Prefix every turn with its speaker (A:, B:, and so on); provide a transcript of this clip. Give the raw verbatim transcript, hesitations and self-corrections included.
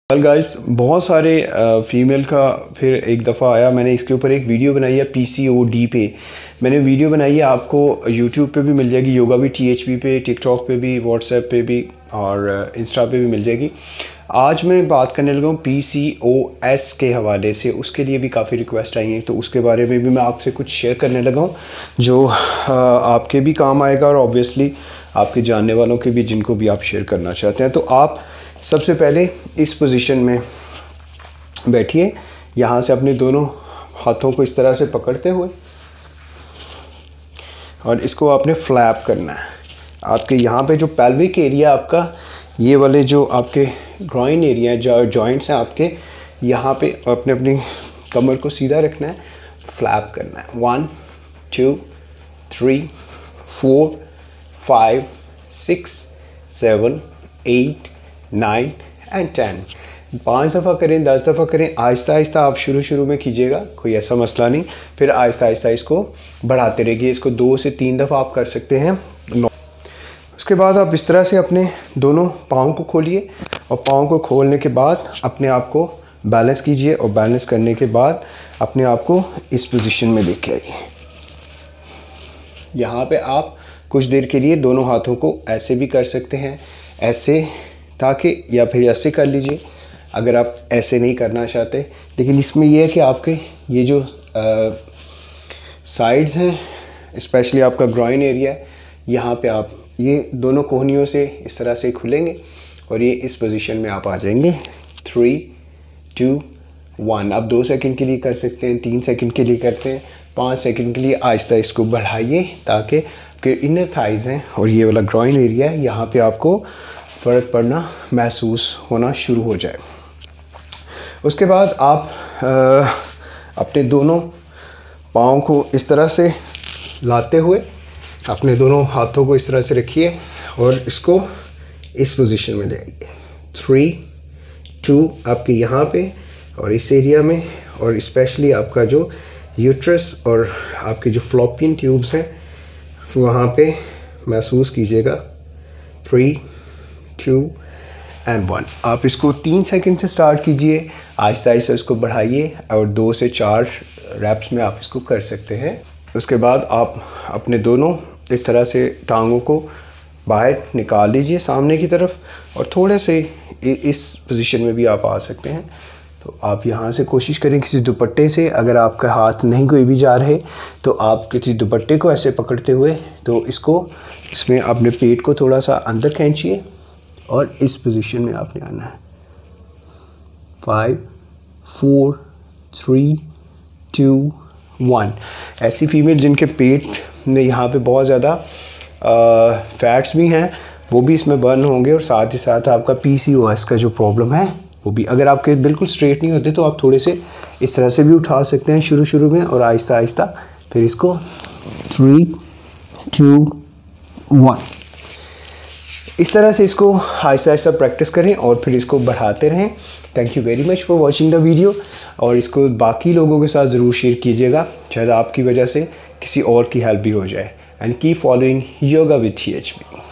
A: Well guys, बहुत सारे female का फिर एक दफ़ा आया। मैंने इसके ऊपर एक वीडियो बनाई है पीसीओडी पे। मैंने वीडियो बनाई है, आपको यूट्यूब पे भी मिल जाएगी, योगा भी टीएचपी पे, टिकटॉक पे भी, व्हाट्सएप पे भी और इंस्टा पे भी मिल जाएगी। आज मैं बात करने लगा हूँ पीसीओएस के हवाले से। उसके लिए भी काफ़ी रिक्वेस्ट आई हैं, तो उसके बारे में भी मैं आपसे कुछ शेयर करने लगा हूँ जो आपके भी काम आएगा और ऑब्वियसली आपके जानने वालों के भी, जिनको भी आप शेयर करना चाहते हैं। तो आप सबसे पहले इस पोजीशन में बैठिए। यहाँ से अपने दोनों हाथों को इस तरह से पकड़ते हुए और इसको आपने फ्लैप करना है। आपके यहाँ पे जो पेल्विक एरिया आपका, ये वाले जो आपके ग्रॉइन एरिया जो जॉइंट्स हैं आपके, यहाँ पे अपने अपनी कमर को सीधा रखना है, फ्लैप करना है। One two three four five six seven eight nine and ten. पाँच दफ़ा करें, दस दफ़ा करें, आहिस्ता आहिस्ता आप शुरू शुरू में कीजिएगा, कोई ऐसा मसला नहीं। फिर आहिस्ता आहिस्ता इसको बढ़ाते रहिए। इसको दो से तीन दफ़ा आप कर सकते हैं। उसके बाद आप इस तरह से अपने दोनों पाँव को खोलिए और पाँव को खोलने के बाद अपने आप को बैलेंस कीजिए और बैलेंस करने के बाद अपने आप को इस पोजीशन में लेके आइए। यहाँ पे आप कुछ देर के लिए दोनों हाथों को ऐसे भी कर सकते हैं, ऐसे, ताकि, या फिर ऐसे कर लीजिए अगर आप ऐसे नहीं करना चाहते। लेकिन इसमें यह है कि आपके ये जो साइड्स हैं, स्पेशली आपका ग्रॉइन एरिया है, यहाँ पे आप ये दोनों कोहनियों से इस तरह से खुलेंगे और ये इस पोजीशन में आप आ जाएंगे। Three two one. आप दो सेकंड के लिए कर सकते हैं, तीन सेकंड के लिए करते हैं, पाँच सेकंड के लिए आहिस्ता इसको बढ़ाइए ताकि आपके इनर थाइज हैं और ये वाला ग्रॉइन एरिया है, यहाँ पे आपको फ़र्क पड़ना महसूस होना शुरू हो जाए। उसके बाद आप आ, अपने दोनों पाँव को इस तरह से लाते हुए अपने दोनों हाथों को इस तरह से रखिए और इसको इस पोजीशन में ले आइए। थ्री टू आपके यहाँ पे और इस एरिया में, और स्पेशली आपका जो यूट्रस और आपके जो फ्लोपियन ट्यूब्स हैं वहाँ पे महसूस कीजिएगा। Three two and one. आप इसको तीन सेकंड से स्टार्ट कीजिए, आहिस्ता आहिस्ता इसको बढ़ाइए और दो से चार रैप्स में आप इसको कर सकते हैं। उसके बाद आप अपने दोनों इस तरह से टांगों को बाहर निकाल लीजिए सामने की तरफ और थोड़े से इस पोजीशन में भी आप आ सकते हैं। तो आप यहाँ से कोशिश करें किसी दुपट्टे से, अगर आपका हाथ नहीं कोई भी जा रहे तो आप किसी दुपट्टे को ऐसे पकड़ते हुए, तो इसको इसमें अपने पेट को थोड़ा सा अंदर खींचिए और इस पोजीशन में आपने आना है। Five four three two one. ऐसी फीमेल जिनके पेट में यहाँ पे बहुत ज़्यादा फैट्स भी हैं, वो भी इसमें बर्न होंगे और साथ ही साथ आपका पीसीओएस का जो प्रॉब्लम है वो भी। अगर आपके बिल्कुल स्ट्रेट नहीं होते तो आप थोड़े से इस तरह से भी उठा सकते हैं शुरू शुरू में और आहिस्ता आहिस्ता फिर इसको थ्री टू वन, इस तरह से इसको आहिस्ता आहिस्ता प्रैक्टिस करें और फिर इसको बढ़ाते रहें। Thank you very much for watching the video, और इसको बाकी लोगों के साथ ज़रूर शेयर कीजिएगा, शायद आपकी वजह से किसी और की हेल्प भी हो जाए। And keep following yoga with T H P.